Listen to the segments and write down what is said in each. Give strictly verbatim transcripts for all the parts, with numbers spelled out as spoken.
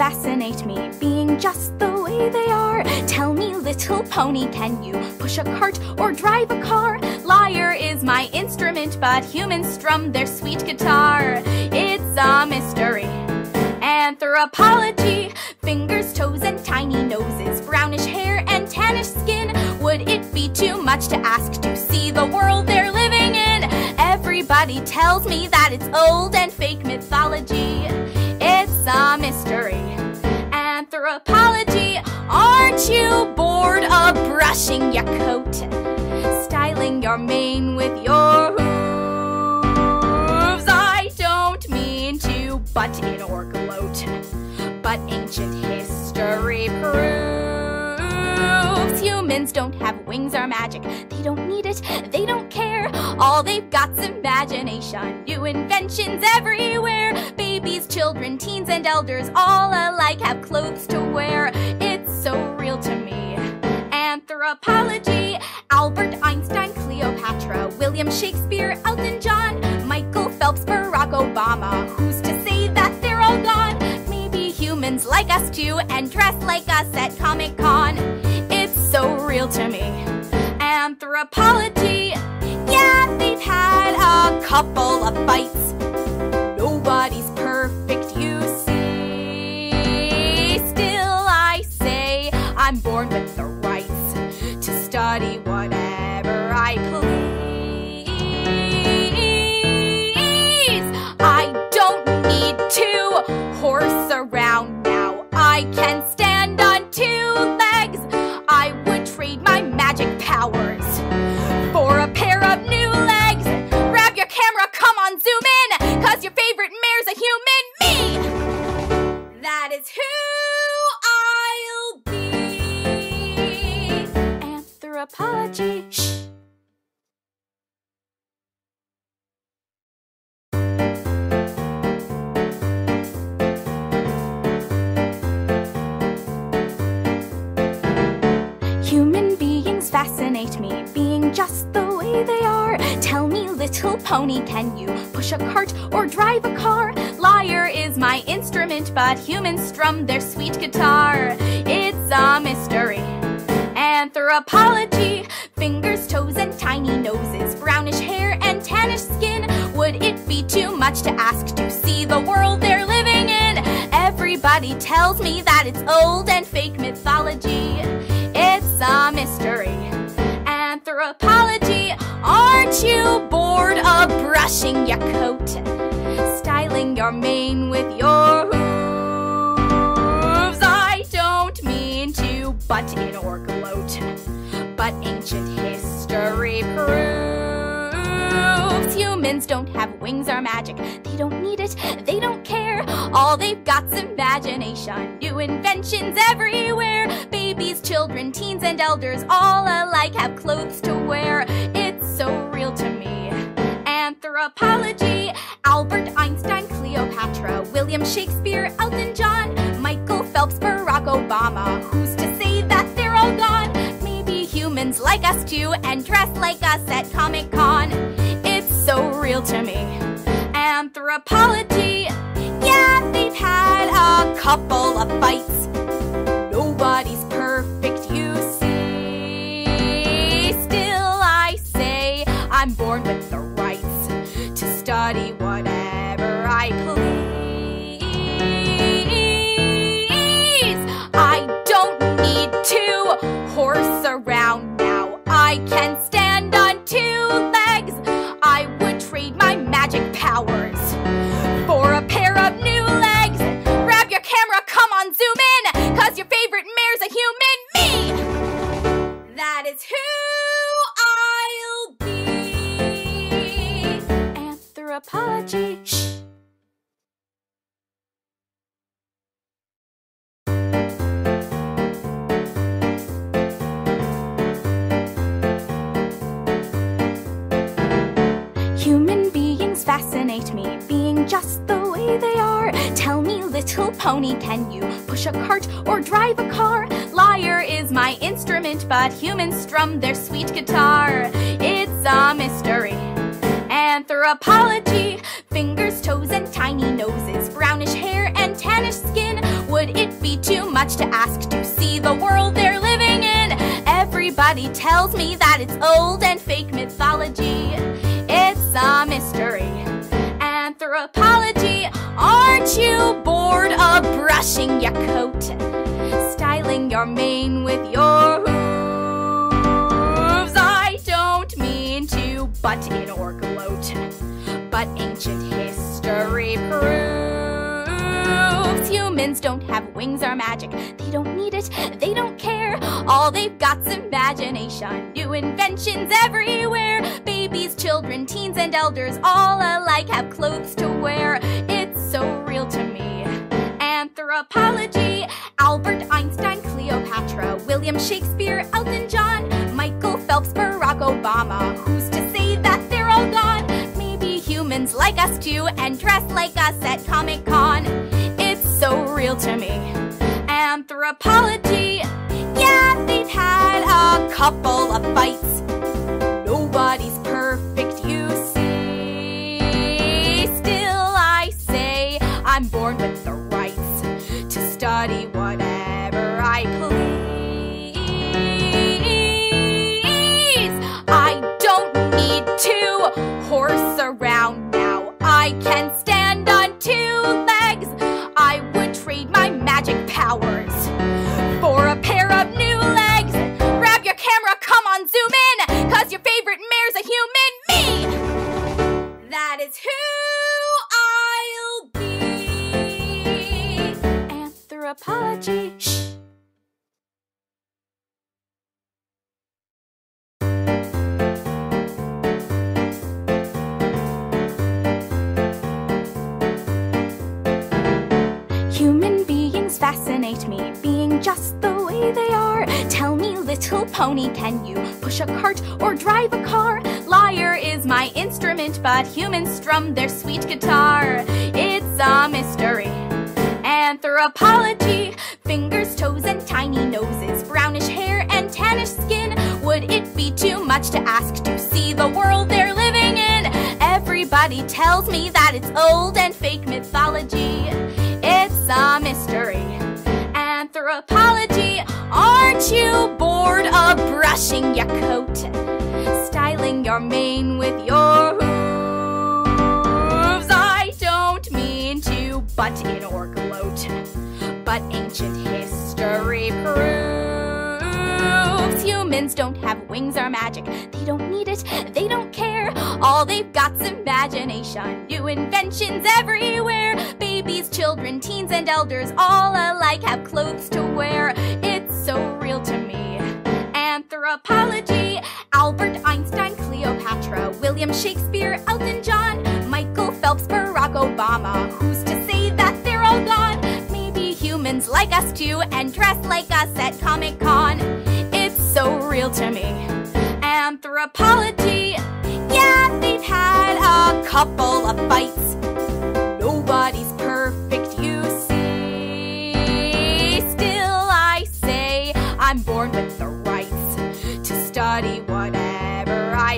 fascinate me, being just the way they are. Tell me, little pony, can you push a cart or drive a car? Lyre is my instrument, but humans strum their sweet guitar. It's a mystery. Anthropology, fingers, toes, and tiny noses, brownish hair and tannish skin. Would it be too much to ask to see the world they're living in? Everybody tells me that it's old and fake mythology. It's a mystery. Anthropology, aren't you bored of brushing your coat, styling your mane with your hooves? I don't mean to butt in or gloat, but ancient history proves humans don't have wings or magic. They don't need it, they don't care. All they've got's imagination, new inventions everywhere. Babies, children, teens, and elders all alike have clothes to wear. It's so real to me. Anthropology, Albert Einstein, Cleopatra, William Shakespeare, Elton John, Michael Phelps, Barack Obama. Who's to say that they're all gone? Maybe humans like us too and dress like us at Comic-Con. It's so real to me. Anthropology, yeah, they've had a couple of fights. Nobody's perfect, you see. Still I say I'm born with the rights to study whatever I please. I don't need to horse around now. I can stand on two legs. I would trade my magic powers for a pair of new legs. Grab your camera, come on, zoom in, cause your favorite mare's a human, me! That is who I'll be. Anthropology, shh. Human beings fascinate me, being just the way they are. Tell me, little pony, can you push a cart or drive a car? Lyre is my instrument, but humans strum their sweet guitar. It's a mystery. Anthropology, fingers, toes, and tiny noses, brownish hair and tannish skin. Would it be too much to ask to see the world they're living in? Everybody tells me that it's old and fake mythology. It's a mystery. Anthropology, aren't you bored of brushing your coat, styling your mane with your hooves? I don't mean to butt in or gloat, but ancient history proves humans don't have wings or magic. They don't need it, they don't care. All they've got's imagination, new inventions everywhere. Babies, children, teens, and elders all alike have clothes to wear. It's so real to me. Anthropology, Albert Einstein, Cleopatra, William Shakespeare, Elton John, Michael Phelps, Barack Obama. Who's to say that they're all gone? Maybe humans like us too and dress like us at Comic-Con. It's so real to me. Anthropology, yeah, they've had a couple of fights. Nobody's perfect, you see. Still I say I'm born with the rights to study whatever I please. I don't need to horse around now. I can stand on two legs. I would trade my magic powers for a pair of new legs. Grab your camera, come on, zoom in, cause your favorite mare's a human, me! That is who I'll be. Anthropology, shh. Human beings fascinate me, being just the way they are. Tell me, little pony, can you push a cart or drive a car? Lyre is my instrument, but humans strum their sweet guitar. It's a mystery. Anthropology, fingers, toes, and tiny noses, brownish hair and tannish skin. Would Would it be too much to ask to see the world they're living in? Everybody tells me that it's old and fake mythology. It's a mystery. Anthropology. Aren't you bored of brushing your coat, styling your mane with your hooves? I don't mean to butt in or gloat, but ancient history proves humans don't have wings or magic. They don't need it, they don't care. All they've got's imagination. New inventions everywhere. Babies, children, teens, and elders all alike have clothes to wear. It's so real to me. Anthropology. Albert Einstein, Cleopatra, William Shakespeare, Elton John, Michael Phelps, Barack Obama. Who's to say that they're all gone? Maybe humans like us too and dress like us at Comic-Con. It's so real to me. Anthropology. Yeah, they've had a couple of fights. Nobody's perfect, you see. Still I say I'm born with the rights to study whatever I please. I don't need to horse around now. I can stand on two legs. I would trade my magic powers for a pair of new legs. Grab your camera, come on, zoom in, cause your favorite mare's a human, me! That is who I'll be. Anthropology. Shh. Human beings fascinate me, being just the way they are. Tell me, little pony, can you push a cart or drive a car? Lyre is my instrument, but humans strum their sweet guitar. It's a mystery. Anthropology. Fingers, toes, and tiny noses, brownish hair and tannish skin. Would it be too much to ask to see the world they're living in? Everybody tells me that it's old and fake mythology. It's a mystery. Anthropology. Aren't you bored of brushing your coat, styling your mane with your hooves? I don't mean to butt in or gloat, but ancient history proves humans don't have wings or magic. They don't need it, they don't care. All they've got's imagination. New inventions everywhere. Babies, children, teens, and elders all alike have clothes to wear. It's so real to me. Anthropology. Albert Einstein, Cleopatra, William Shakespeare, Elton John, Michael Phelps, Barack Obama. Who's to say that they're all gone? Maybe humans like us too and dress like us at Comic-Con. It's so real to me. Anthropology. Yeah, they've had a couple of fights. Nobody's perfect, you see. Still I say I'm born with the rights to study whatever I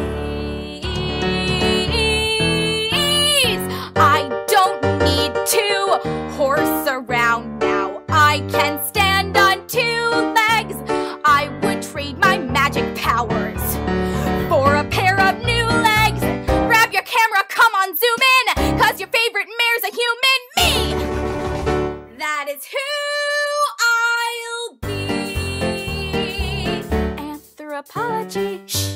please. I don't need to horse around now. I can stand on two legs. I would trade my magic powers for a pair of new legs. Grab your camera, come on, zoom in, cause your favorite mare's a human, me! That is who I'll be. Anthropology. Shh.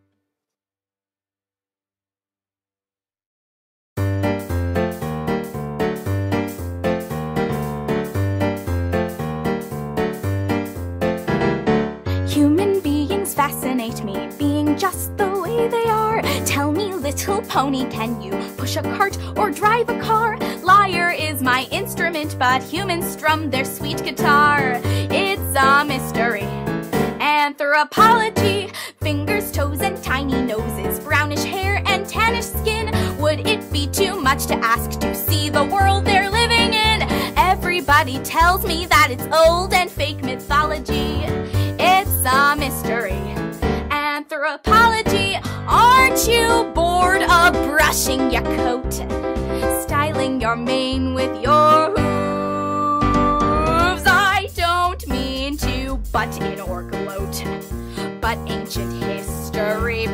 Human beings fascinate me, being just the way they are. Tell me, little pony, can you push a cart or drive a car? Lyre is my instrument, but humans strum their sweet guitar. It's a mystery. Anthropology. Fingers, toes, and tiny noses, brownish hair and tannish skin. Would it be too much to ask to see the world they're living in? Everybody tells me that it's old and fake mythology. It's a mystery. Anthropology. Aren't you bored of brushing your coat, styling your mane with your hooves? butt in or gloat. But ancient history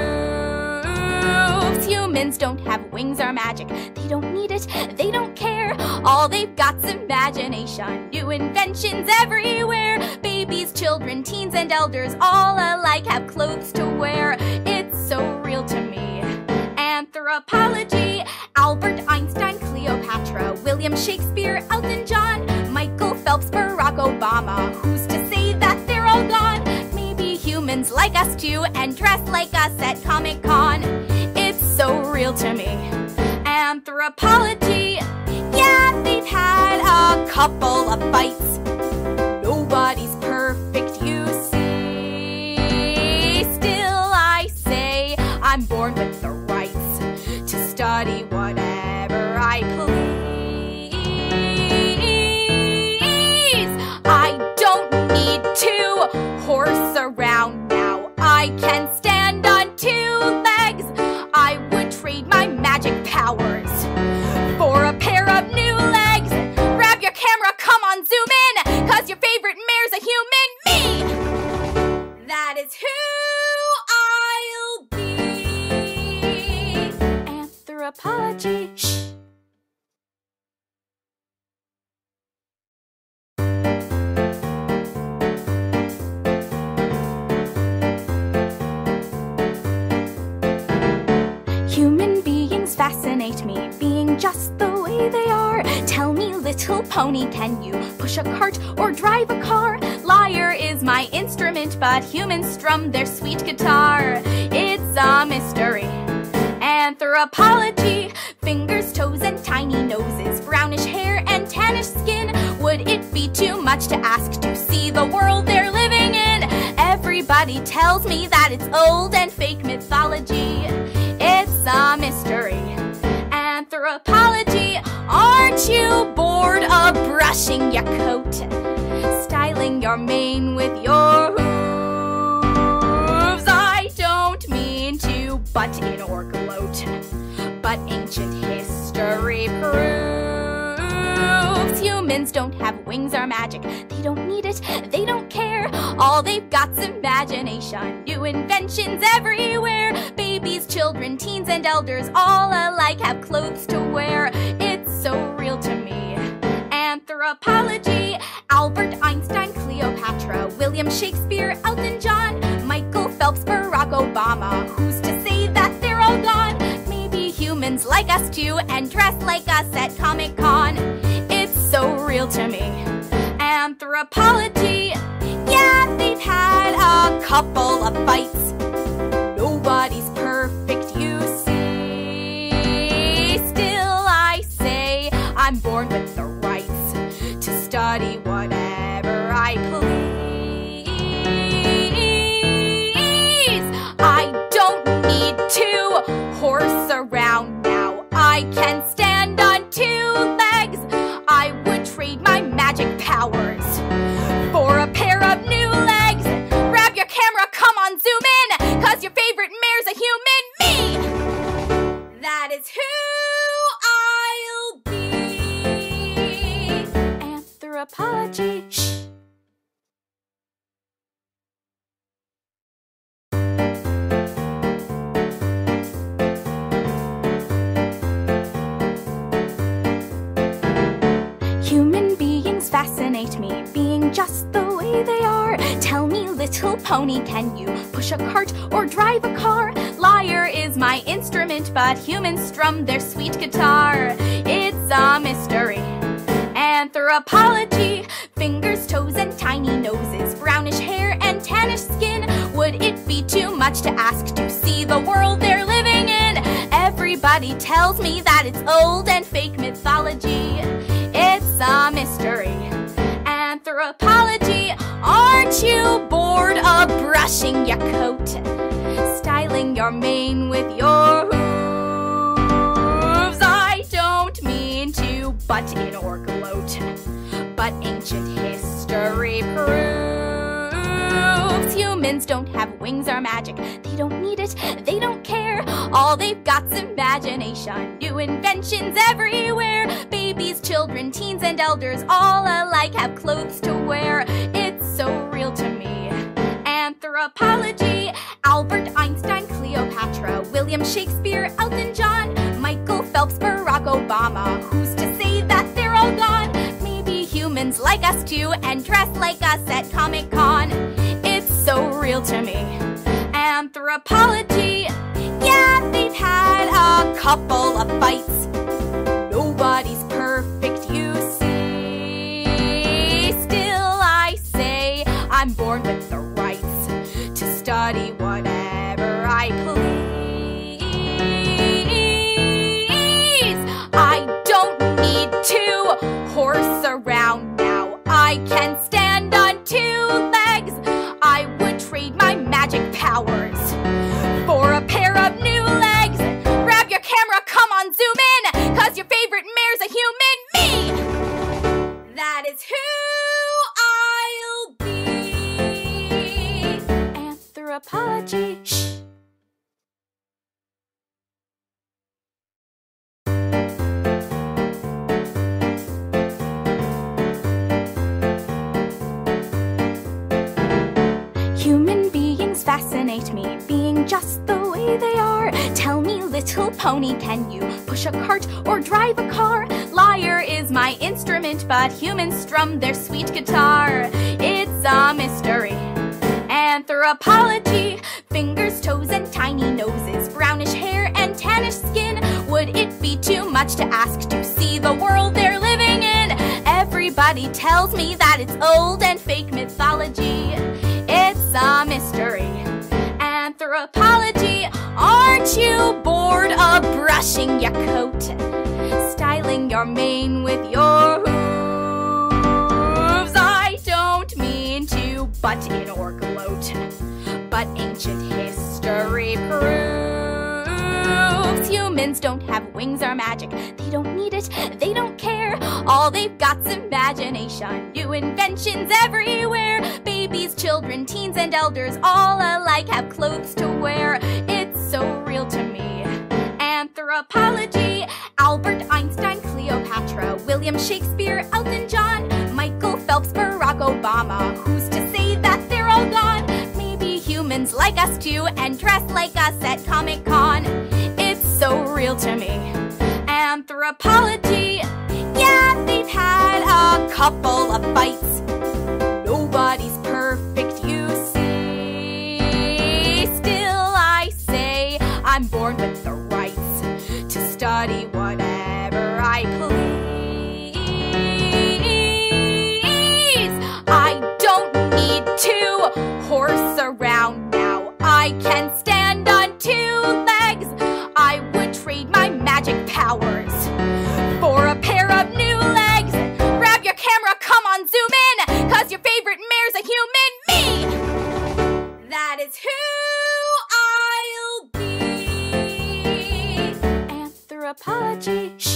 proves humans don't have wings or magic. They don't need it, they don't care. All they've got's imagination. New inventions everywhere. Babies, children, teens, and elders all alike have clothes to wear. It's so real to me. Anthropology. Albert Einstein, Cleopatra, William Shakespeare, Elton John, Michael Phelps, Barack Obama. Who's to say that they're all gone? Maybe humans like us too and dress like us at Comic-Con. It's so real to me. Anthropology. Yeah, they've had a couple of fights. Nobody's perfect, you see. Still I say I'm born with the rights to study whatever I please. I don't need to horse around now. I can stand on two legs. I would trade my magic powers for a pair of new legs. Grab your camera, come on, zoom in, cause your favorite mayor's a human, me! That is who I'll be. Anthropology. Shh. Human beings fascinate me, being just the way they are. Tell me, little pony, can you push a cart or drive a car? Lyre is my instrument, but humans strum their sweet guitar. It's a mystery. Anthropology. Fingers, toes, and tiny noses, brownish hair and tannish skin. Would it be too much to ask to see the world they're living in? Everybody tells me that it's old and fake mythology. It's a mystery. Anthropology. Aren't you bored of brushing your coat, styling your mane with your hooves? I don't mean to butt in or gloat, but ancient history proves humans don't have wings or magic. They don't need it, they don't care. All they've got's imagination. New inventions everywhere. Babies, children, teens, and elders all alike have clothes to wear. It's so real to me. Anthropology. Albert Einstein, Cleopatra, William Shakespeare, Elton John, Michael Phelps, Barack Obama. Who's to say that they're all gone? Maybe humans like us too and dress like us at Comic-Con. It's so real to me. Anthropology. Yeah, they've had a couple of fights. Nobody's perfect, you see. Still I say I'm born with the rights to study whatever I please. I don't need to horse around now. I can stand on two legs. I would trade my magic powers for a pair of new legs. Grab your camera, come on, zoom in, cause your favorite mayor's a human, me! That is who I'll be. Anthropology. Shh. Human beings fascinate me, being just the way they are. Tell me, little pony, can you push a cart or drive a car? Lyre is my instrument, but humans strum their sweet guitar. It's a mystery. Anthropology. Fingers, toes, and tiny noses, brownish hair and tannish skin. Would it be too much to ask to see the world they're living in? Everybody tells me that it's old and fake mythology. It's a mystery. Anthropology. Aren't you bored of brushing your coat, styling your mane with your hooves? I don't mean to butt in or gloat, but ancient history proves humans don't have wings or magic. They don't need it, they don't care. All they've got's imagination. New inventions everywhere. Babies, children, teens, and elders all alike have clothes to wear. It's so real to me. Anthropology, Albert Einstein, Cleopatra, William Shakespeare, Elton John, Michael Phelps, Barack Obama. Who's to say that they're all gone? Maybe humans like us too and dress like us at Comic-Con. It's so real to me. Anthropology, yeah, they've had a couple of fights. Nobody's perfect, you see. Still I say I'm born with the rights to study whatever I please. I don't need to horse around now. I can stand on two legs. I would trade my magic powers for a pair of new legs. Grab your camera, come on, zoom in, cause your favorite mayor's a human, me! That is who I'll be. Anthropology, shh. Human beings fascinate me, being just the way they are. Tell me, little pony, can you push a cart or drive a car? Lyre is my instrument, but humans strum their sweet guitar. It's a mystery. Anthropology, fingers, toes, and tiny noses, brownish hair and tannish skin. Would it be too much to ask to see the world they're living in? Everybody tells me that it's old and fake mythology. It's a mystery. Anthropology, aren't you bored of brushing your coat, styling your mane with your hooves? I don't mean to butt in or gloat, but ancient history proves humans don't have wings or magic. They don't need it, they don't care. All they've got's imagination. New inventions everywhere. Babies, children, teens, and elders all alike have clothes to wear. It's so real to me. Anthropology, Albert Einstein, Cleopatra, William Shakespeare, Elton John, Michael Phelps, Barack Obama. Who's to say that they're all gone? Maybe humans like us too and dress like us at Comic-Con. It's so real to me. Anthropology, yeah, they've had a couple of fights. Nobody's perfect, you see. Still I say I'm born with the rights to study whatever I please. I don't need to horse around now. I can stand on two legs. I would trade my magic powers for a pair of new legs. Grab your camera, come on, zoom in, cause your favorite mayor's a human, me! That is who I'll be. Anthropology, shh.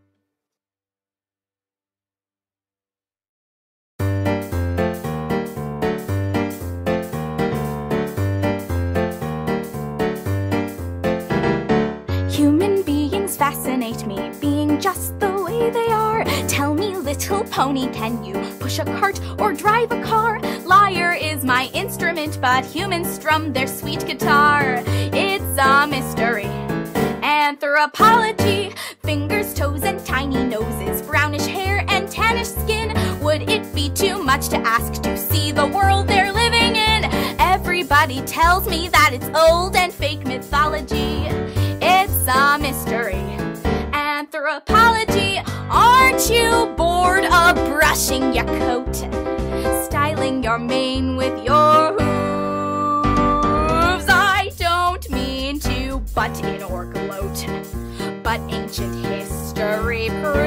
Human beings fascinate me, being just the way they are. Tell me, little pony, can you push a cart or drive a car? Lyre is my instrument, but humans strum their sweet guitar. It's a mystery. Anthropology, fingers, toes, and tiny noses, brownish hair and tannish skin. Would it be too much to ask to see the world they're living in? Everybody tells me that it's old and fake mythology. It's a mystery. Anthropology, aren't you bored of brushing your coat, styling your mane with your hooves? I don't mean to butt in or gloat, but ancient history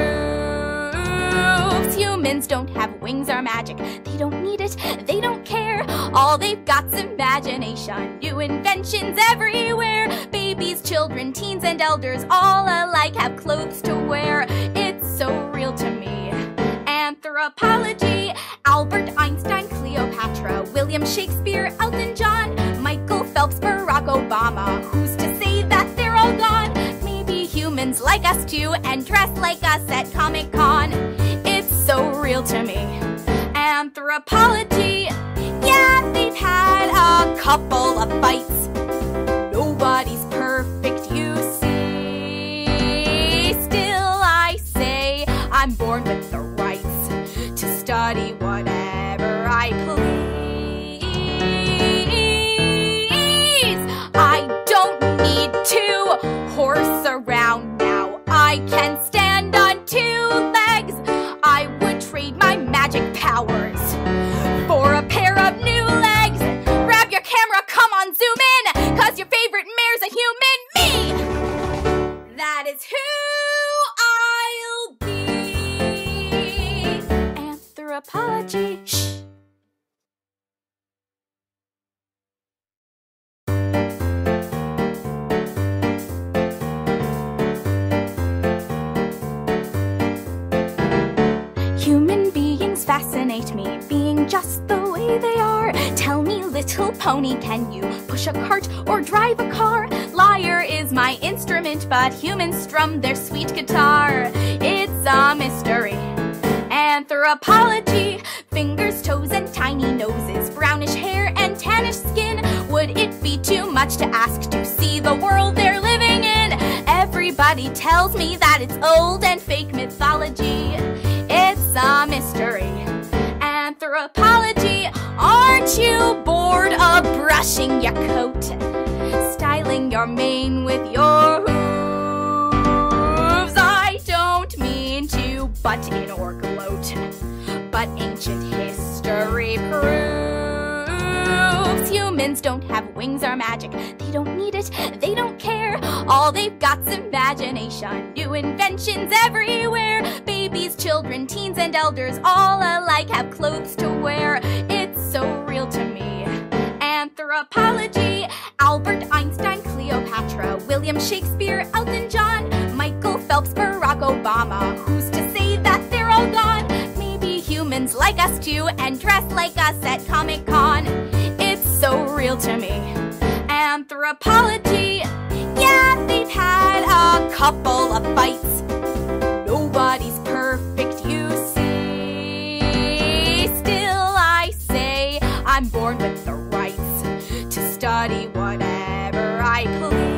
proves humans don't have wings or magic. They don't need it, they don't care. All they've got's imagination. New inventions everywhere. Babies, children, teens, and elders all alike have clothes to wear. It's so real to me. Anthropology, Albert Einstein, Cleopatra, William Shakespeare, Elton John, Michael Phelps, Barack Obama. Who's to say that they're all gone? Maybe humans like us too and dress like us at Comic-Con. It's so real to me. Anthropology, couple of fights. Nobody's perfect, you see. Still I say I'm born with the rights to study whatever I please. I don't need to horse around now. I can stand on two legs. I would trade my magic powers for a pair of new legs. Grab your camera, come on, zoom in, cause your favorite mare's a human, me! That is who I'll be. Anthropology. Shh. Human beings fascinate me, being just the way they are. Tell me, little pony, can you push a cart or drive a car? Lyre is my instrument, but humans strum their sweet guitar. It's a mystery. Anthropology. Fingers, toes, and tiny noses, brownish hair and tannish skin. Would it be too much to ask to see the world they're living in? Everybody tells me that it's old and fake mythology. It's a mystery. Anthropology. Aren't you bored of brushing your coat, styling your mane with your hooves? I don't mean to butt in or gloat, but ancient history proves humans don't have wings or magic. They don't need it, they don't care. All they've got's imagination. New inventions everywhere. Babies, children, teens, and elders all alike have clothes to wear. It's so real to me. Anthropology. Albert Einstein, Cleopatra, William Shakespeare, Elton John, Michael Phelps, Barack Obama. Who's to say that they're all gone? Maybe humans like us too and dress like us at Comic-Con. It's so real to me. Anthropology. Yeah, they've had a couple of fights. Nobody's perfect, you see. Still I say I'm born with the rights to study whatever I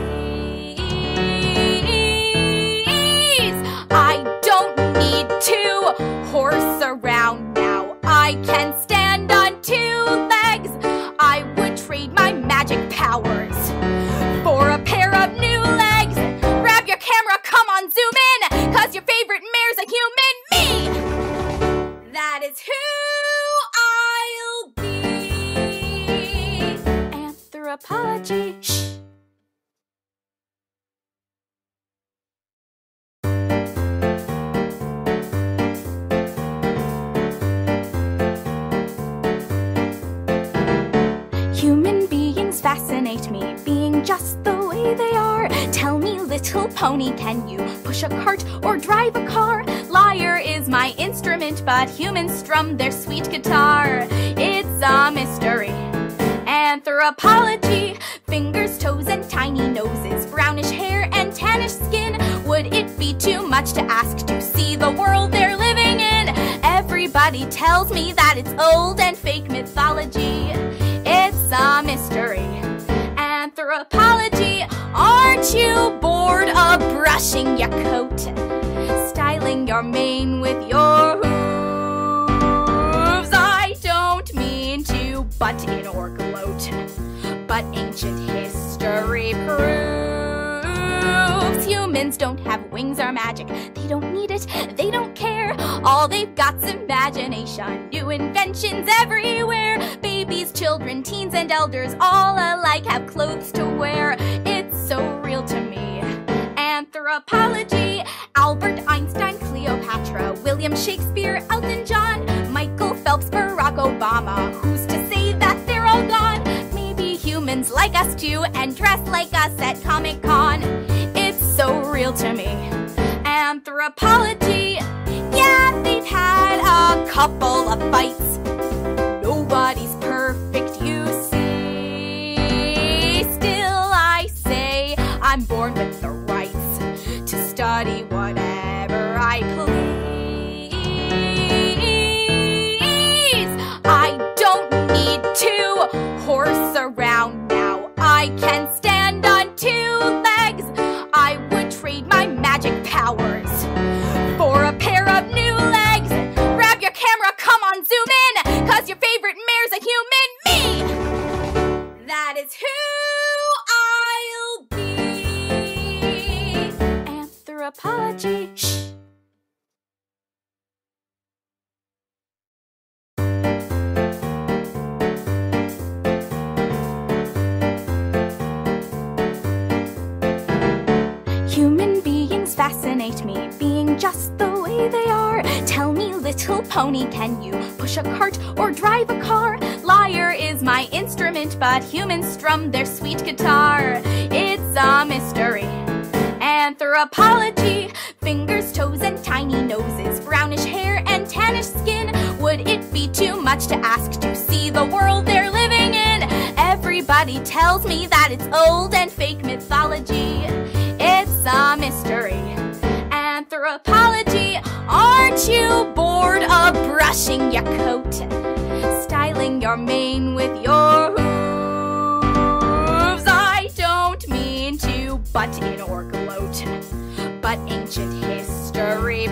please. I don't need to horse around now. I can stand on two legs. I would trade my magic powers for a pair of new legs. Grab your camera, come on, zoom in, cause your favorite mare's a human, me! That is who I'll be. Anthropology. Shh. Human beings fascinate me, being just the way they are. Tell me, little pony, can you push a cart or drive a car? Lyre is my instrument, but humans strum their sweet guitar. It's a mystery. Anthropology. Fingers, toes, and tiny noses, brownish hair and tannish skin. Would it be too much to ask to see the world they're living in? Everybody tells me that it's old and fake mythology. It's a mystery. Anthropology. Aren't you bored of brushing your coat, styling your mane with your hooves? I don't mean to butt in or gloat, but ancient history proves humans don't have wings or magic. They don't need it, they don't care. All they've got's imagination. New inventions everywhere. Babies, children, teens, and elders all alike have clothes to wear. It's so real to me. Anthropology. Albert Einstein, Cleopatra, William Shakespeare, Elton John, Michael Phelps, Barack Obama. Who's to say that they're all gone? Maybe humans like us too and dress like us at Comic-Con. It's so real to me. Anthropology. Yeah, they've had a couple of fights. Nobody's perfect, you see. Still I say I'm born with the rights to study whatever I please. I don't need to horse around I can stand on two legs. I would trade my magic powers for a pair of new legs. Grab your camera, come on, zoom in, cause your favorite mare's a human, me! That is who I'll be. Anthropology. Shh. Human beings fascinate me, being just the way they are. Tell me, little pony, can you push a cart or drive a car? Lyre is my instrument, but humans strum their sweet guitar. It's a mystery. Anthropology. Fingers, toes, and tiny noses, brownish hair and tannish skin. Would it be too much to ask to see the world they're living in? Everybody tells me that it's old and fake mythology. It's a mystery. Anthropology. Aren't you bored of brushing your coat, styling your mane with your hooves? I don't mean to butt in or gloat, but ancient history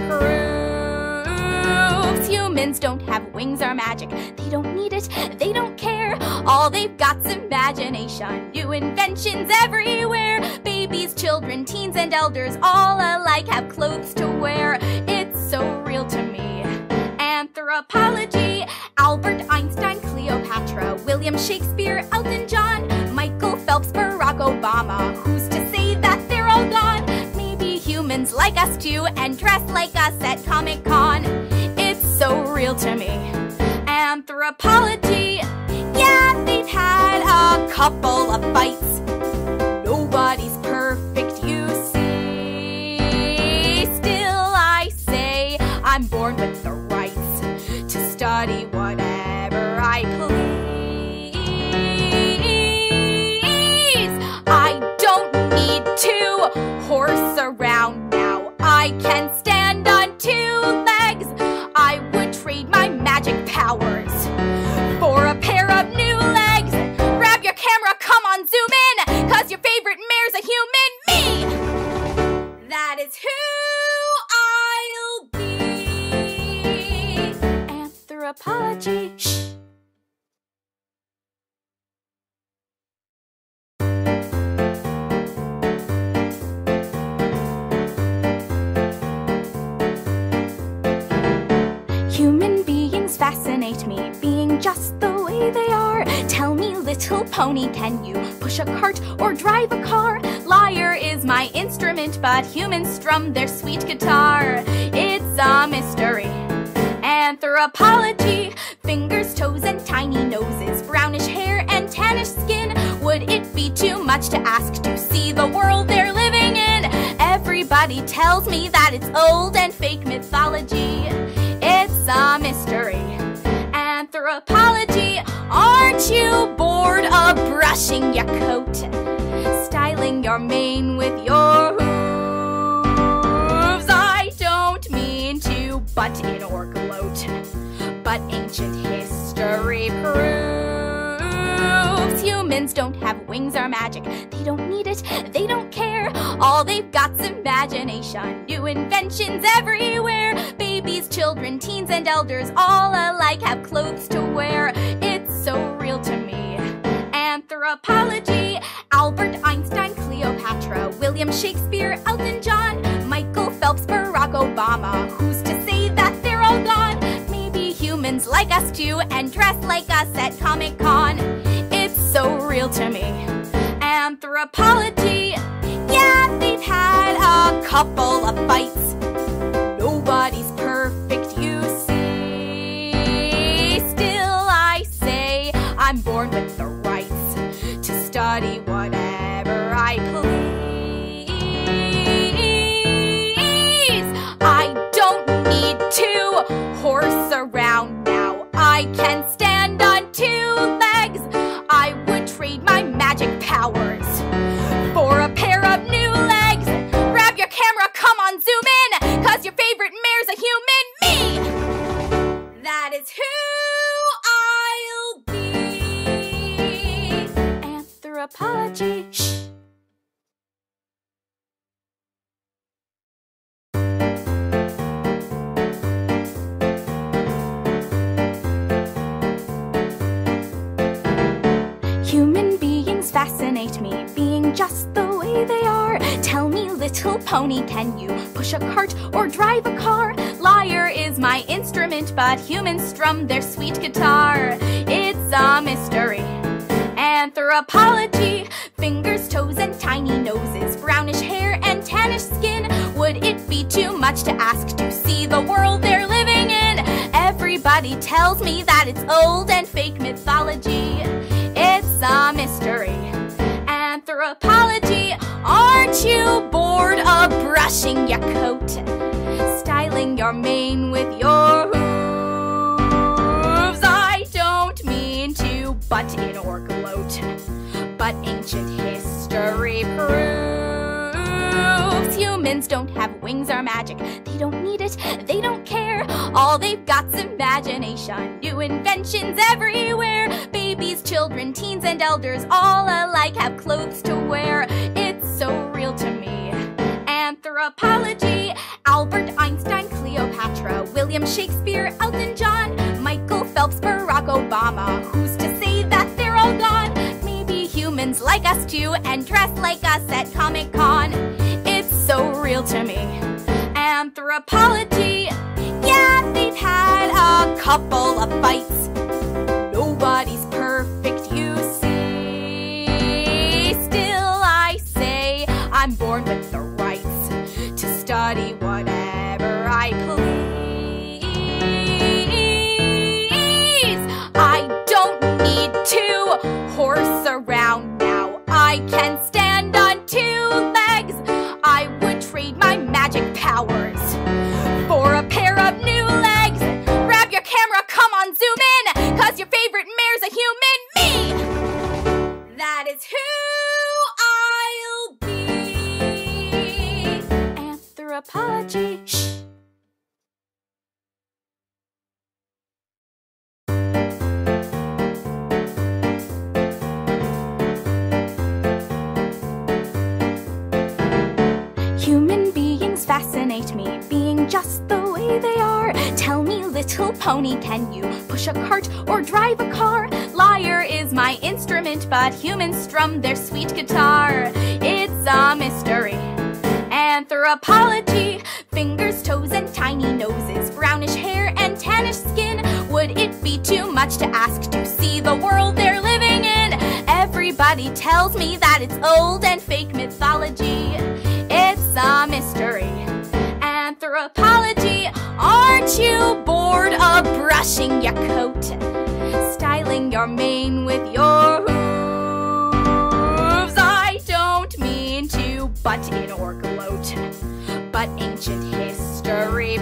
proves humans don't have wings or magic. They don't need it, they don't care. All they've got's imagination. New inventions everywhere. Babies, children, teens, and elders all alike have clothes to wear. It's so real to me. Anthropology. Albert Einstein, Cleopatra, William Shakespeare, Elton John, Michael Phelps, Barack Obama. Who's to say that they're all gone? Maybe humans like us too and dress like us at Comic-Con. It's so real to me. Anthropology. Yeah, they've had a couple of fights. Nobody's perfect, you see. Still I say I'm born with the rights to study whatever I please. I don't need to horse around now. I can stand on two legs. I would trade my magic powers for a pair of new legs. Grab your camera, come on, zoom in, cause your favorite mare's a human, me! That is who I'll be. Anthropology. Shh. Human beings fascinate me, being just the way they are. Tell me, little pony, can you push a cart or drive a car? Lyre is my instrument, but humans strum their sweet guitar. It's a mystery. Anthropology. Fingers, toes, and tiny noses, brownish hair and tannish skin. Would it be too much to ask to see the world they're living in? Everybody tells me that it's old and fake mythology. It's a mystery. Anthropology. Aren't you bored of brushing your coat, styling your mane with your hooves? I don't mean to butt in or gloat, but ancient history proves humans don't have wings or magic. They don't need it, they don't care. All they've got's imagination. New inventions everywhere. Babies, children, teens, and elders all alike have clothes to wear. It's so real to me. Anthropology. Albert Einstein, Cleopatra, William Shakespeare, Elton John, Michael Phelps, Barack Obama. Who's to say that they're all gone? Maybe humans like us too and dress like us at Comic-Con. It's so real to me. Anthropology. Yeah, they've had a couple of fights. Nobody's perfect, you see. Still I say I'm born with the rights to study whatever I please. I don't need to horse around now. I can stand on two legs. I would trade my magic powers for a pair of new legs. Grab your camera, come on, zoom in, cause your favorite mare's a human, me! That is who I'll be. Anthropology. Anthropology. Shh. Human beings fascinate me, being just the way they are. Tell me, little pony, can you push a cart or drive a car? Lyre is my instrument, but humans strum their sweet guitar. It's a mystery. Anthropology. Fingers, toes, and tiny noses, brownish hair and tannish skin. Would it be too much to ask to see the world they're living in? Everybody tells me that it's old and fake mythology. It's a mystery. Anthropology. Aren't you bored of brushing your coat, styling your mane with your hooves? I don't mean to butt in or gloat, but ancient history proves humans don't have wings or magic. They don't need it, they don't care. All they've got's imagination, new inventions everywhere. Babies, children, teens, and elders all alike have clothes to wear. It's so real to me. Anthropology. Albert Einstein, Cleopatra, William Shakespeare, Elton John, Michael Phelps, Barack Obama. Who's to say that they're all gone? Maybe humans like us too and dress like us at Comic-Con. It's so real to me. Anthropology. Yeah, they've had a couple of fights. Nobody's perfect, you see. Still, I say I'm born with the rights to study whatever I please. I don't need to horse around now. I can stand on two legs. I would trade my magic powers for a pair of new legs. Grab your camera, come on, zoom in, 'cause your favorite mare's a human, me! That is who I'll be. Anthropology. Shh. Human beings fascinate me, being just the way they are. Tell me, little pony, can you push a cart or drive a car? Lyre is my instrument, but humans strum their sweet guitar. It's a mystery. Anthropology. Fingers, toes, and tiny noses, brownish hair and tannish skin. Would it be too much to ask to see the world they're living in? Everybody tells me that it's old and fake mythology. It's a mystery. Anthropology. Aren't you bored of brushing your coat, styling your mane with your hooves? I don't mean to butt in or gloat, but ancient history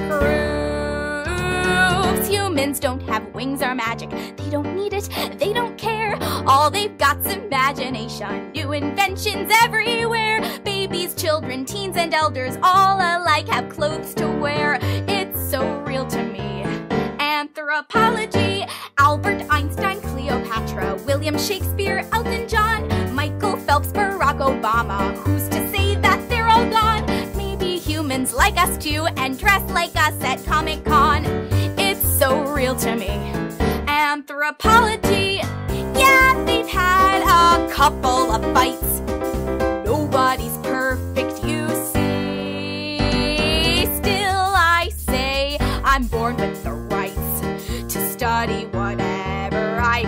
proves humans don't have wings or magic. They don't need it, they don't care. All they've got's imagination, new inventions everywhere. Babies, children, teens, and elders all alike have clothes to wear. It's so real to me. Anthropology. Albert Einstein, Cleopatra, William Shakespeare, Elton John, Michael Phelps, Barack Obama. Who's to say that they're all gone? Maybe humans like us too and dress like us at Comic-Con. It's so real to me. Anthropology. Yeah, they've had a couple of fights. Nobody's perfect, you see. Still, I say I'm born with the rights to study whatever I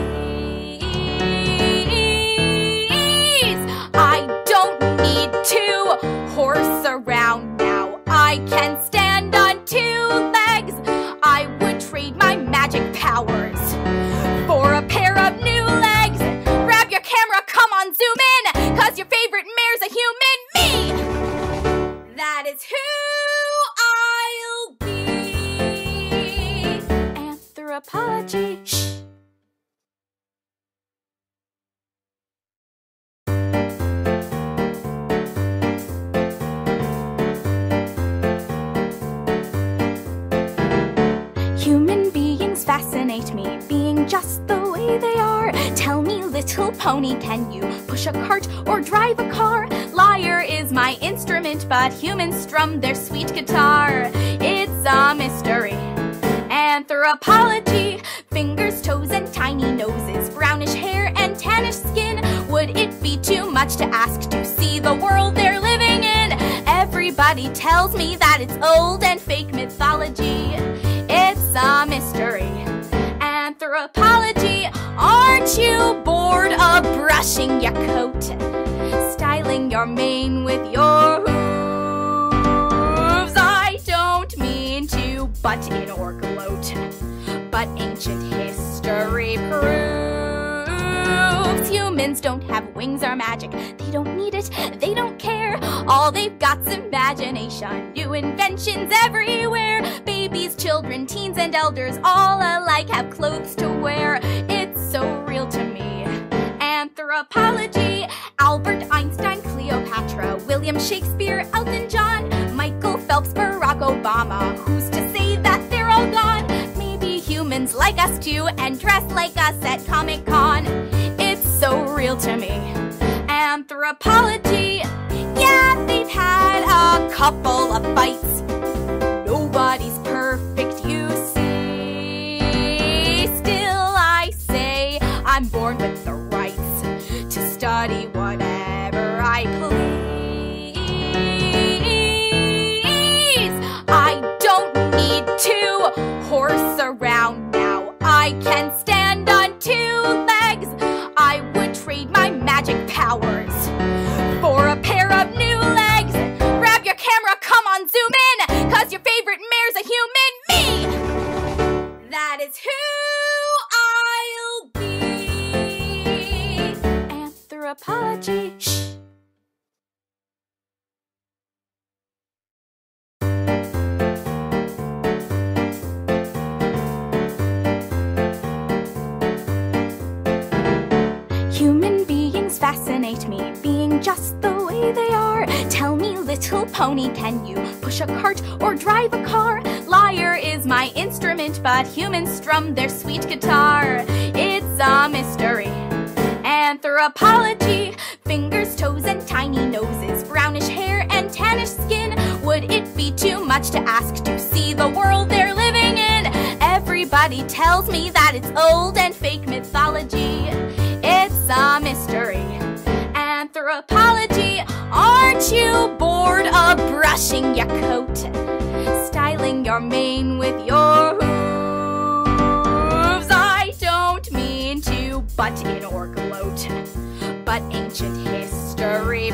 please. I don't need to horse around now. I can stand on two legs. I would trade my magic powers for a pair of new legs. Grab your camera, come on, zoom in, 'cause your favorite mare's a human, me! That is who I'll be. Anthropology. Shh. Human beings fascinate me, being just the way way they are. Tell me, little pony, can you push a cart or drive a car? Lyre is my instrument, but humans strum their sweet guitar. It's a mystery. Anthropology, fingers, toes, and tiny noses, brownish hair and tannish skin. Would it be too much to ask to see the world they're living in? Everybody tells me that it's old and fake mythology. It's a mystery. Anthropology, aren't you bored of brushing your coat, styling your mane with your hooves? I don't mean to butt in or gloat, but ancient history proves humans don't have wings or magic. They don't need it, they don't care. All they've got's imagination, new inventions everywhere. Babies, children, teens, and elders all alike have clothes to wear. It's so real to me. Anthropology, Albert Einstein, Cleopatra, William Shakespeare, Elton John, Michael Phelps, Barack Obama. Who's to say that they're all gone? Maybe humans like us too and dress like us at Comic-Con. It's so real to me. Anthropology, yeah, they've had a couple of fights. Nobody's perfect, you see. Still, I say I'm born with the rights to study whatever I please. I don't need to horse around now. I can stand on two legs. I would trade my magic powers for a pair of new legs. Grab your camera, come on, zoom in, cause your favorite mare's a human, me! That is who I'll be. Anthropology, shh. Human beings fascinate me, being just the way they are. Tell me, little pony, can you push a cart or drive a car? Lyre is my instrument, but humans strum their sweet guitar. It's a mystery. Anthropology, fingers, toes, and tiny noses, brownish hair and tannish skin. Would it be too much to ask to see the world they're living in? Everybody tells me that it's old and fake mythology. It's a mystery. Anthropology, aren't you bored of brushing your coat, styling your mane with your hooves? I don't mean to butt in or gloat, but ancient history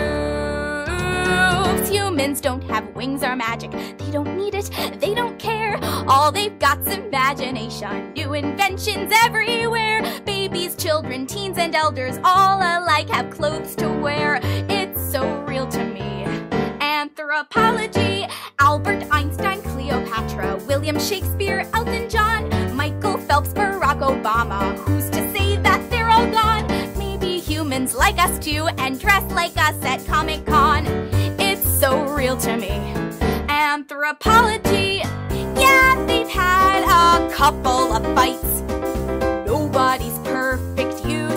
proves humans don't have wings or magic. They don't need it, they don't care. All they've got's imagination, new inventions everywhere. Babies, children, teens, and elders all alike have clothes to wear. It's so real to me. Anthropology, Albert Einstein, Cleopatra, William Shakespeare, Elton John, Michael Phelps, Barack Obama. Who's to say that they're all gone? Maybe humans like us too and dress like us at Comic-Con. It's so real to me. Anthropology, yeah, they've had a couple of fights. Nobody's perfect, you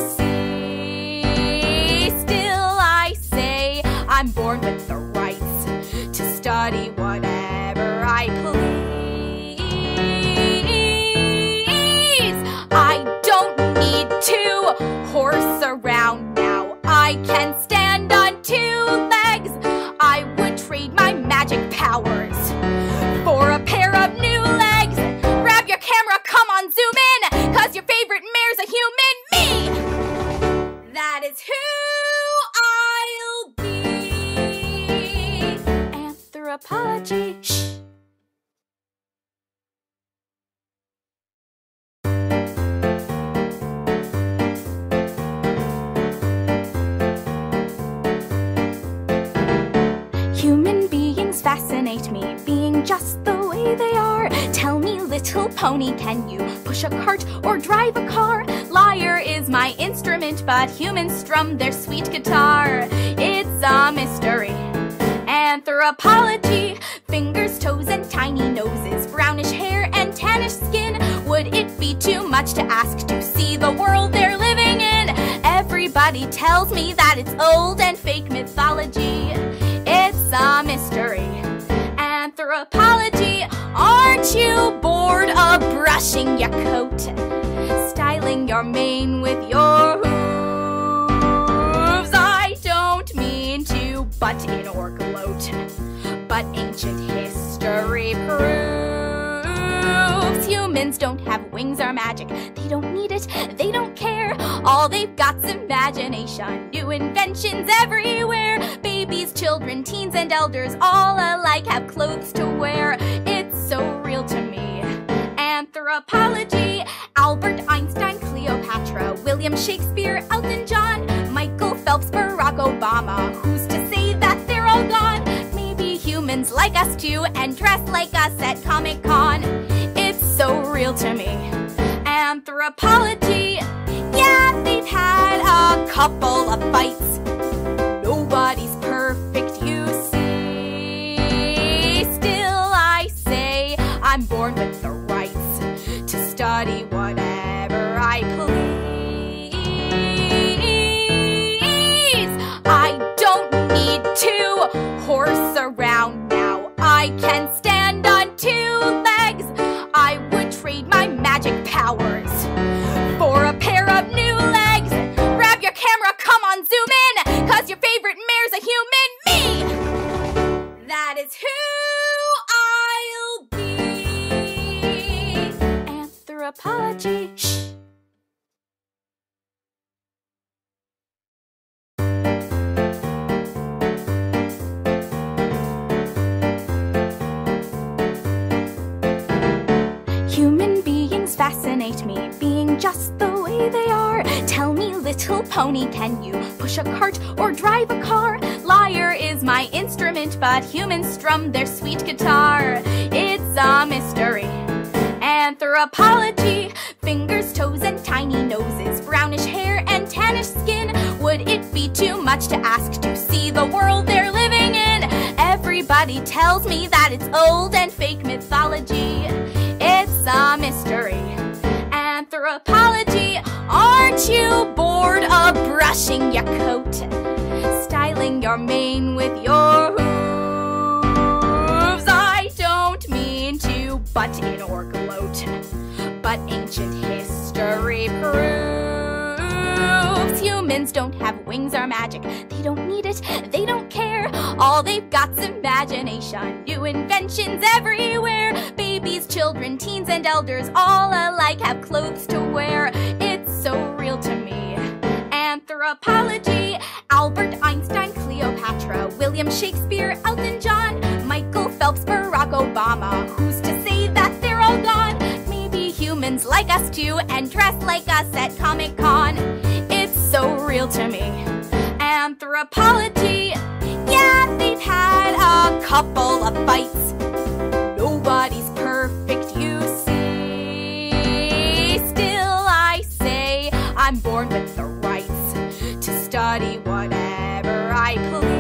see. Still, I say I'm born with the rights to study whatever I please. I don't need to horse around now. I can stand on two legs. I would trade my magic powers for a pair of new legs. Grab your camera, come on, zoom in, cause your favorite mare's a human, me! That is who I'll be. Anthropology, shh. Human beings fascinate me, being just the way they are. Tell me, little pony, can you push a cart or drive a car? Lyre is my instrument, but humans strum their sweet guitar. It's a mystery. Anthropology, fingers, toes, and tiny noses, brownish hair and tannish skin. Would it be too much much to ask to see the world they're living in. Everybody tells me that it's old and fake mythology. It's a mystery. Anthropology. Aren't you bored of brushing your coat, styling your mane with your hooves? I don't mean to butt in or gloat, but ancient history proves humans don't have wings or magic. They don't need it, they don't care. All they've got's imagination. New inventions everywhere. Babies, children, teens, and elders all alike have clothes to wear. It's so real to me. Anthropology. Albert Einstein, Cleopatra, William Shakespeare, Elton John, Michael Phelps, Barack Obama. Who's to say that they're all gone? Maybe humans like us too and dress like us at Comic-Con. It's so real to me. Anthropology. Yeah, they've had a couple of fights. Nobody's perfect, you see. Still, I say I'm born with the rights to study whatever I please. I don't need to horse around now. I can stand on two legs. I would trade my magic powers for a pair of new legs. Grab your camera, come on, zoom in, cause your favorite mare's a human, me! That is who I'll be. Anthropology. Shh. Human beings fascinate me, being just the way they are. Tell me, little pony, can you push a cart or drive a car? Lyre is my instrument, but humans strum their sweet guitar. It's a mystery. Anthropology. Fingers, toes, and tiny noses, brownish hair and tannish skin. Would it be too much to ask to see the world they're living in? Everybody tells me that it's old and fake mythology. It's a mystery. Anthropology. Aren't you bored of brushing your coat, styling your mane with your hooves? I don't mean to butt in or gloat, but ancient history proves humans don't have wings or magic. They don't need it, they don't care. All they've got's imagination. New inventions everywhere. Babies, children, teens, and elders all alike have clothes to wear. It's so real to me. Anthropology. Albert Einstein, Cleopatra, William Shakespeare, Elton John, Michael Phelps, Barack Obama. Who's to say that they're all gone? Maybe humans like us too and dress like us at Comic-Con. It's so real to me. Anthropology. Yeah, they've had a couple of fights. Nobody's perfect, you see. Still, I say I'm born with the rights to study whatever I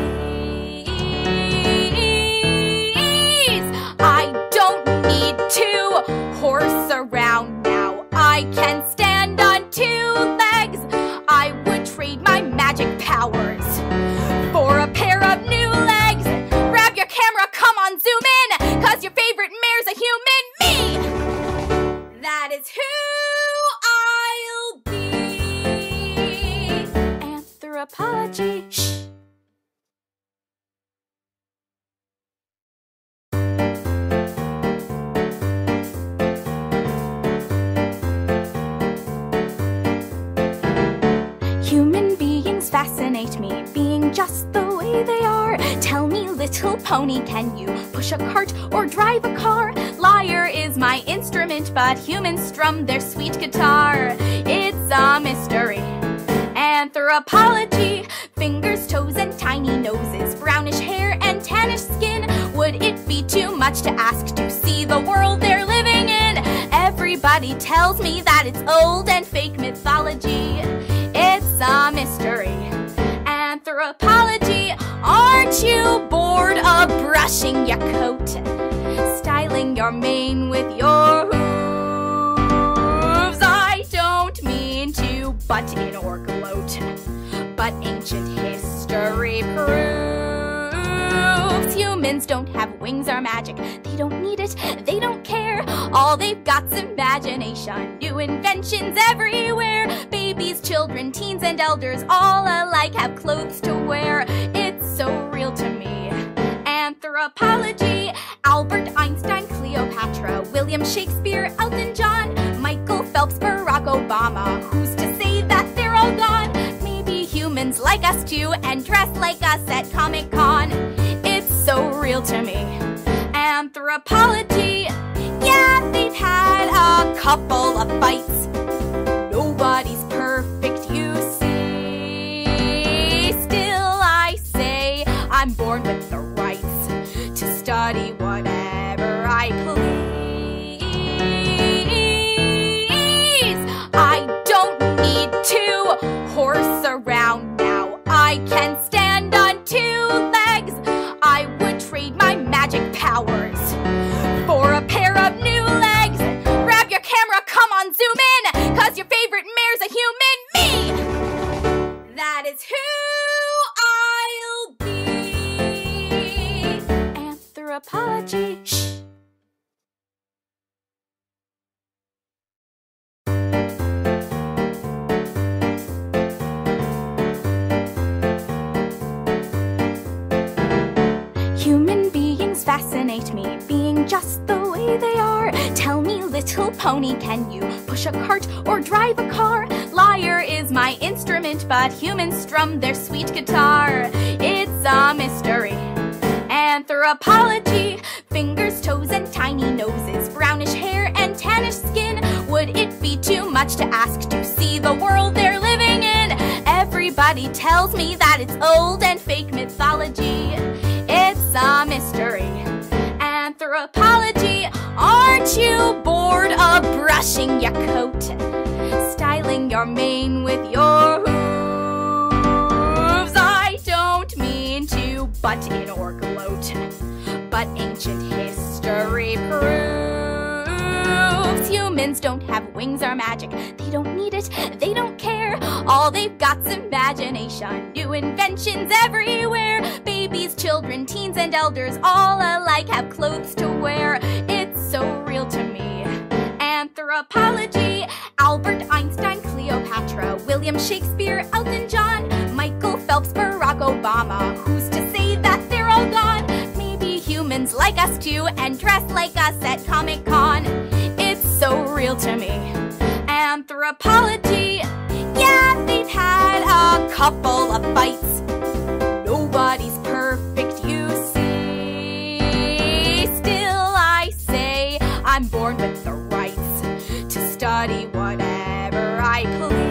please. I don't need to horse around now. I can stand on two legs. I would trade my magic powers for a pair of new legs. Grab your camera, come on, zoom in, cause your favorite mare's a human, me! That is who I'll be. Anthropology. Shh. Human beings fascinate me, being just the way they are. Tell me, little pony, can you push a cart or drive a car? Lyre is my instrument, but humans strum their sweet guitar. It's a mystery. Anthropology. Fingers, toes, and tiny noses, brownish hair and tannish skin. Would it be too much to ask to see the world they're living in? Everybody tells me that it's old and fake mythology. It's a mystery. Anthropology. Aren't you bored of brushing your coat, styling your mane with your hooves? I butt in or gloat. But ancient history proves humans don't have wings or magic. They don't need it, they don't care. All they've got's imagination. New inventions everywhere. Babies, children, teens, and elders all alike have clothes to wear. It's so real to me. Anthropology. Albert Einstein, Cleopatra, William Shakespeare, Elton John, Michael Phelps, Barack Obama. Who's to say that they're all gone? Maybe humans like us too and dress like us at Comic-Con. It's so real to me. Anthropology. Yeah, they've had a couple of fights. Nobody's perfect, you see. Still I say I'm born with the rights to study whatever I please. I don't need to horse around now. I can stand on two legs. I would trade my magic powers for a pair of new legs. Grab your camera, come on, zoom in, cause your favorite mare's a human, me! That is who I'll be. Anthropology. Shh. Human beings fascinate me, being just the way they are. Tell me, little pony, can you push a cart or drive a car? Lyre is my instrument, but humans strum their sweet guitar. It's a mystery. Anthropology. Fingers, toes, and tiny noses, brownish hair and tannish skin. Would it be too much to ask to see the world they're living in? Everybody tells me that it's old and fake mythology. It's a mystery. Anthropology. Aren't you bored of brushing your coat, styling your mane with your hooves? I don't mean to butt in or gloat, but ancient history proves humans don't have wings or magic. They don't need it, they don't care. All they've got's imagination. New inventions everywhere. Babies, children, teens, and elders all alike have clothes to wear. It's so real to me. Anthropology. Albert Einstein, Cleopatra, William Shakespeare, Elton John, Michael Phelps, Barack Obama. Who's to say that they're all gone? Maybe humans like us too and dress like us at Comic-Con. It's so real to me. Anthropology. Yeah, they've had a couple of fights. Nobody's perfect, you see. Still I say I'm born with the rights to study whatever I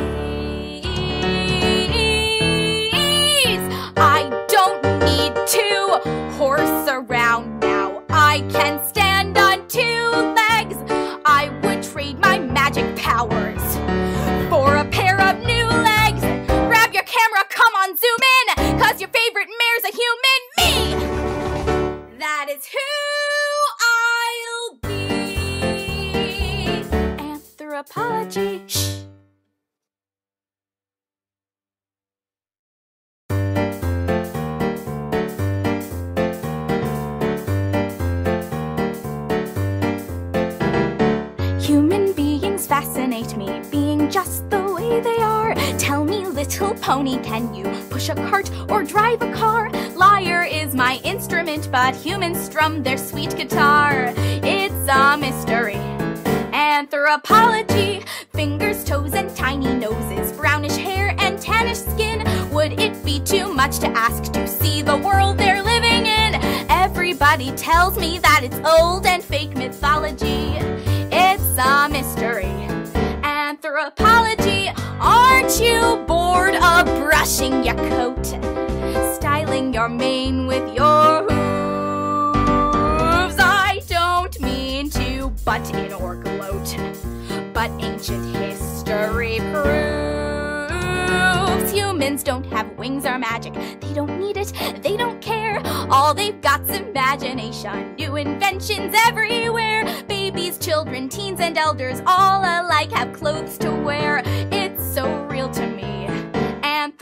please. I don't need to horse around now. I can stand on two legs. I would trade my magic powers for a pair of new legs. Grab your camera, come on, zoom in, cause your favorite mare's a human, me! That is who I'll be. Anthropology. Shh. Human beings fascinate me, being just the way they are. Tell me, little pony, can you push a cart or drive a car? Lyre is my instrument, but humans strum their sweet guitar. It's a mystery. Anthropology. Fingers, toes, and tiny noses, brownish hair and tannish skin. Would it be too much to ask to see the world they're living in? Everybody tells me that it's old and fake mythology. It's a mystery. Anthropology. Aren't you bored of brushing your coat, styling your mane with your hooves? I don't mean to butt in or gloat, but ancient history proves humans don't have wings or magic. They don't need it, they don't care. All they've got's imagination. New inventions everywhere. Babies, children, teens, and elders all alike have clothes to wear. It's so real to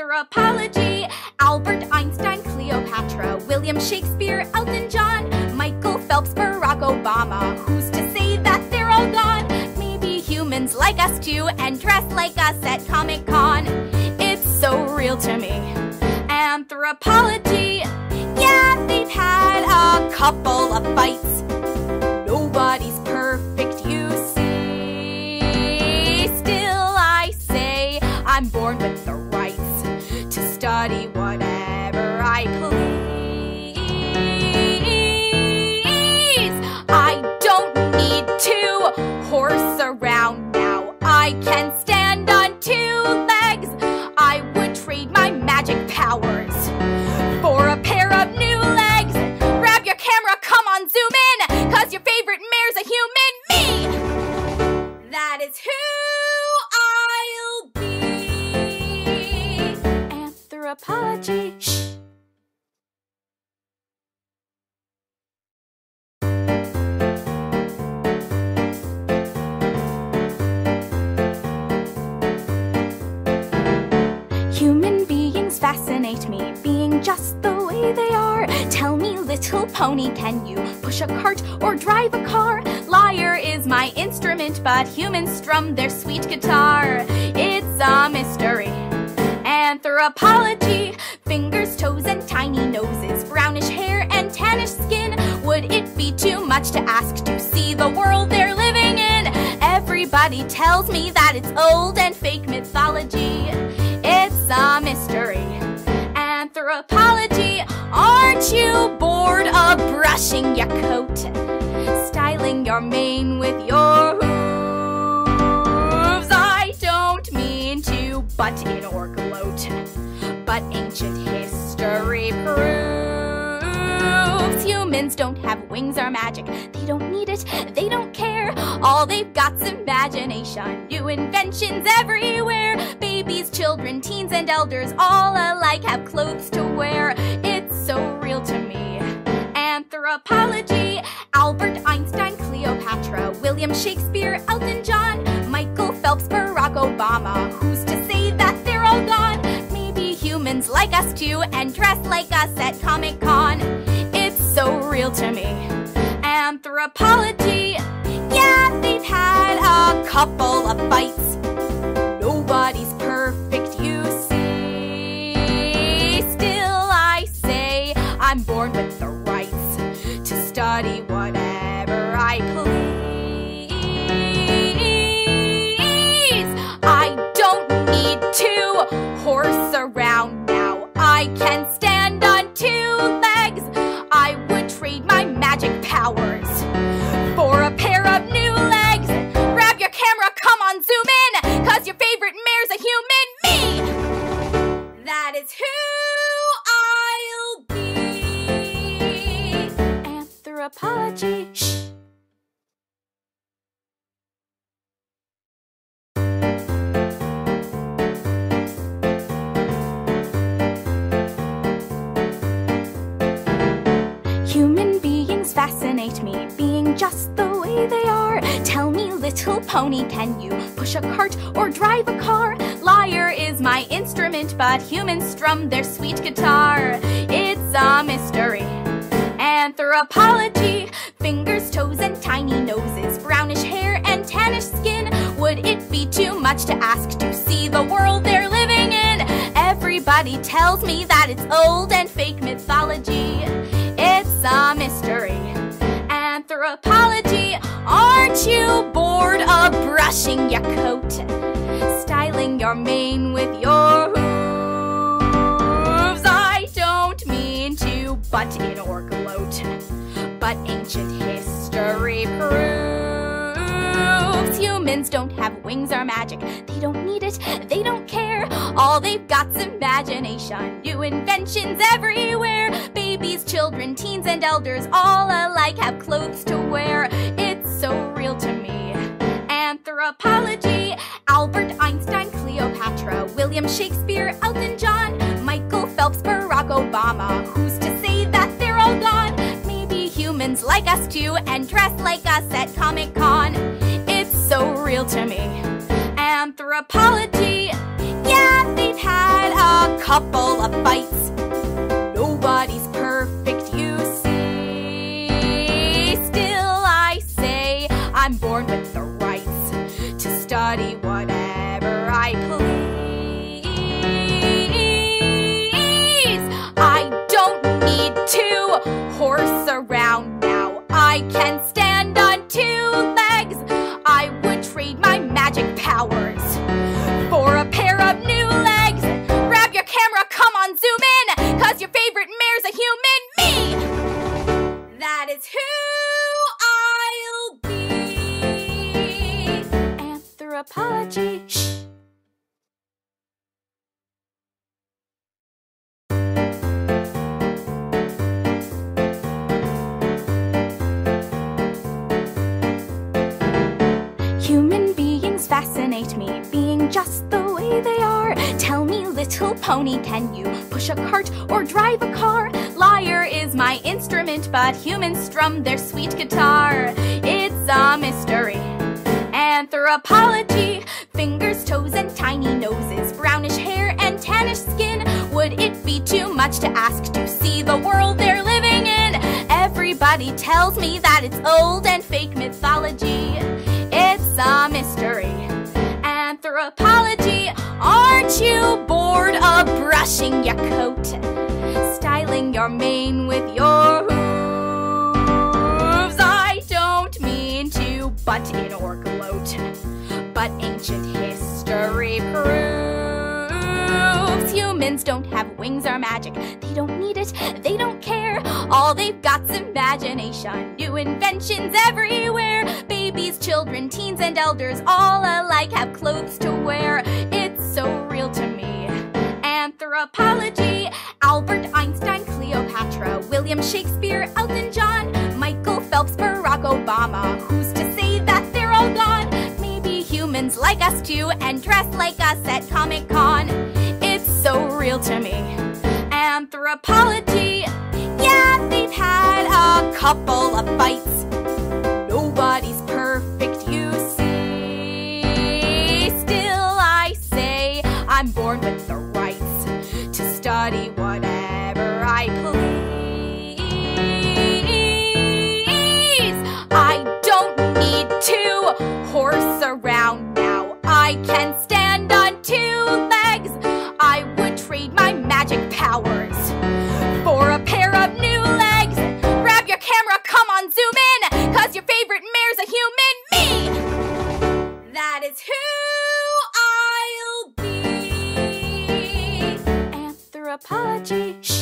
Anthropology, Albert Einstein, Cleopatra, William Shakespeare, Elton John, Michael Phelps, Barack Obama. Who's to say that they're all gone? Maybe humans like us too and dress like us at Comic-Con. It's so real to me. Anthropology, yeah, they've had a couple of fights. Nobody's perfect, you see. Still I say I'm born with the rights to study whatever I please. I don't need to horse around now. I can stand on two legs. I would trade my magic powers for a pair of new legs. Grab your camera, come on, zoom in, cause your favorite mayor's a human, me! That is who I'll be. Anthropology, shh. Human beings fascinate me, being just the way they are. Tell me, little pony, can you push a cart or drive a car? Lyre is my instrument, but humans strum their sweet guitar. It's a mystery. Anthropology, fingers, toes, and tiny noses, brownish hair and tannish skin. Would it be too much to ask to see the world they're living in? Everybody tells me that it's old and fake mythology. It's a mystery. Anthropology, aren't you bored of brushing your coat, styling your mane with your hooves? I don't mean to butt in or gloat, but ancient history proves humans don't have wings or magic. They don't need it, they don't care. All they've got's imagination. New inventions everywhere. Babies, children, teens, and elders all alike have clothes to wear. It's so real to me. Anthropology, Albert Einstein, Cleopatra, William Shakespeare, Elton John, Michael Phelps, Barack Obama. Who's to say that they're all gone? Maybe humans like us too and dress like us at Comic-Con. It's so real to me. Anthropology, yeah, they've had a couple of fights. Nobody's perfect, you see. Still I say I'm born with the rights to study whatever I please. I don't need to horse around now. I can stand on two legs. I would trade my magic powers for a pair of new legs. Grab your camera, come on, zoom in, cause your favorite mayor's a human, me! That is who I'll be. Anthropology, shh. Human beings fascinate me, being just the way they are. Tell me, little pony, can you push a cart or drive a car? Lyre is my instrument, but humans strum their sweet guitar. It's a mystery. Anthropology, fingers, toes, and tiny noses, brownish hair and tannish skin. Would it be too much to ask to see the world they're living in? Everybody tells me that it's old and fake mythology. It's a mystery. Anthropology, aren't you bored of brushing your coat, styling your mane with your hooves? I don't mean to butt in or gloat, but ancient history proves humans don't have wings or magic. They don't need it, they don't care. All they've got's imagination. New inventions everywhere. Babies, children, teens, and elders all alike have clothes to wear. It's so real to me. Anthropology, Albert Einstein, Cleopatra, William Shakespeare, Elton John, Michael Phelps, Barack Obama. Who's to say that they're all gone? Maybe humans like us too and dress like us at Comic-Con. It's so real to me. Anthropology, yeah, they've had a couple of fights. Nobody's perfect, you see. Still I say I'm born with the rights to study whatever I please. I don't need to horse around now. I can stand on two legs. I would trade my magic powers for a pair of new legs. Grab your camera, come on, zoom in, cause your favorite mare's a human, me! That is who I'll be. Anthropology. Shh. Human beings fascinate me, being just the way they are. Tell me, little pony, can you push a cart or drive a car? Lyre is my instrument, but humans strum their sweet guitar. It's a mystery. Anthropology. Fingers, toes, and tiny noses, brownish hair and tannish skin. Would it be too much to ask to see the world they're living in? Everybody tells me that it's old and fake mythology. It's a mystery. Anthropology. Aren't you bored of brushing your coat, styling your mane with your hooves? I don't mean to butt in or gloat, but ancient history proves humans don't have wings or magic. They don't need it, they don't care. All they've got's imagination. New inventions everywhere. Babies, children, teens, and elders all alike have clothes to wear. It's so real to me. Anthropology. Albert Einstein, Cleopatra, William Shakespeare, Elton John, Michael Phelps, Barack Obama. Who's to say that they're all gone? Maybe humans like us too and dress like us at Comic-Con. It's so real to me. Anthropology. Yeah, they've had a couple of fights. Nobody's perfect, you see. Still I say I'm born with the rights to study whatever I please. I don't need to horse around now. I can stand on two legs. I would trade my magic powers for a pair of new legs. Grab your camera, come on, zoom in, cause your favorite mare's a human, me! That is who I'll be. Anthropology. Shh.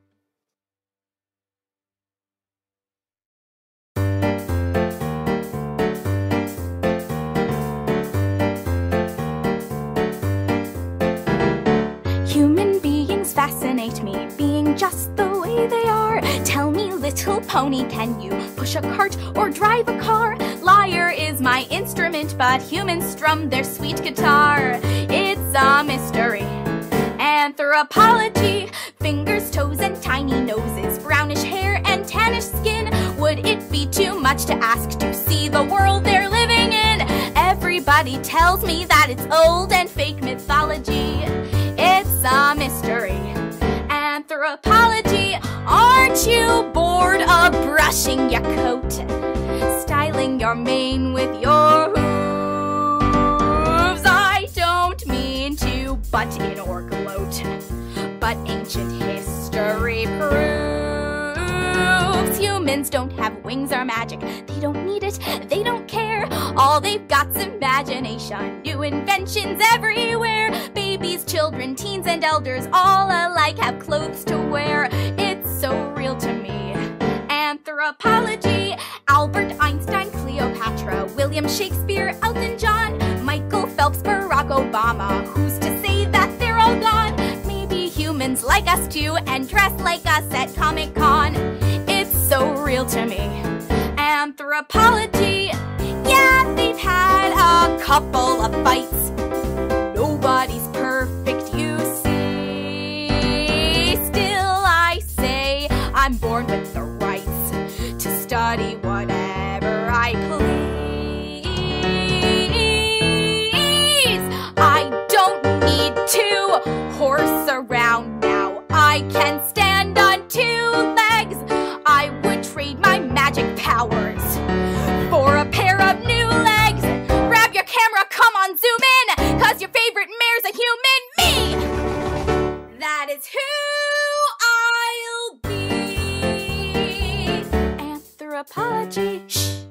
Human beings fascinate me, being just the way they are. Tell me, little pony, can you push a cart or drive a car? Lyre is my instrument, but humans strum their sweet guitar. It's a mystery. Anthropology. Fingers, toes, and tiny noses, brownish hair and tannish skin. Would it be too much to ask to see the world they're living in? Everybody tells me that it's old and fake mythology. It's a mystery. Anthropology. Aren't you bored of brushing your coat, styling your mane with your hooves? I don't mean to butt in or gloat, but ancient history proves humans don't have wings or magic. They don't need it, they don't care. All they've got's imagination. New inventions everywhere. Babies, children, teens, and elders all alike have clothes to wear. It's so real to me. Anthropology. Albert Einstein, Cleopatra, William Shakespeare, Elton John, Michael Phelps, Barack Obama. Who's to say that they're all gone? Maybe humans like us too and dress like us at Comic-Con. It's so real to me. Anthropology. Yeah, they've had a couple of fights. Nobody's perfect, you see. Still I say I'm born with the rights to study whatever I please. I don't need to horse around powers. For a pair of new legs, grab your camera, come on, zoom in, cause your favorite mare's a human, me! That is who I'll be. Anthropology. Shh.